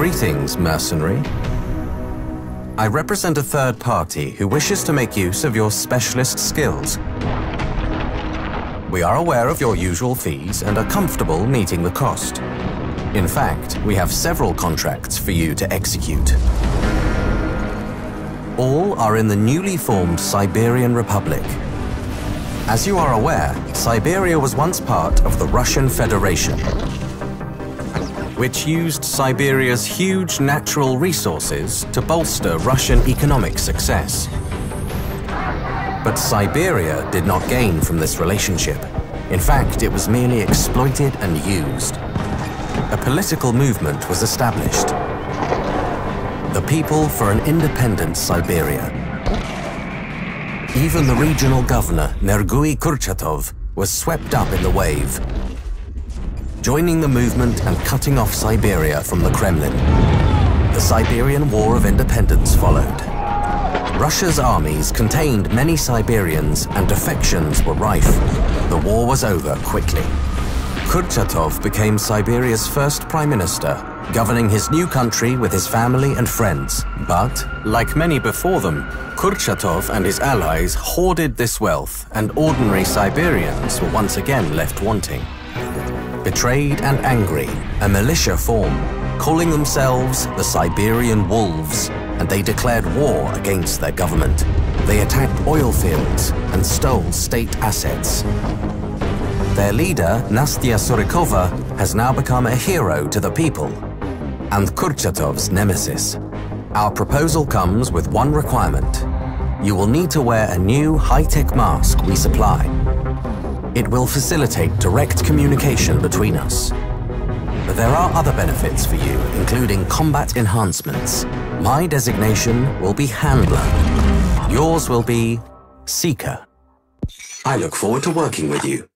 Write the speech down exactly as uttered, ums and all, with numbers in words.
Greetings, mercenary. I represent a third party who wishes to make use of your specialist skills. We are aware of your usual fees and are comfortable meeting the cost. In fact, we have several contracts for you to execute. All are in the newly formed Siberian Republic. As you are aware, Siberia was once part of the Russian Federation, which used Siberia's huge natural resources to bolster Russian economic success. But Siberia did not gain from this relationship. In fact, it was merely exploited and used. A political movement was established. The People for an Independent Siberia. Even the regional governor, Nergui Kurchatov, was swept up in the wave, joining the movement and cutting off Siberia from the Kremlin. The Siberian War of Independence followed. Russia's armies contained many Siberians and defections were rife. The war was over quickly. Kurchatov became Siberia's first prime minister, governing his new country with his family and friends. But, like many before them, Kurchatov and his allies hoarded this wealth, and ordinary Siberians were once again left wanting. Betrayed and angry, a militia formed, calling themselves the Siberian Wolves, and they declared war against their government. They attacked oil fields and stole state assets. Their leader, Nastya Surikova, has now become a hero to the people, and Kurchatov's nemesis. Our proposal comes with one requirement. You will need to wear a new high-tech mask we supply. It will facilitate direct communication between us. But there are other benefits for you, including combat enhancements. My designation will be Handler. Yours will be Seeker. I look forward to working with you.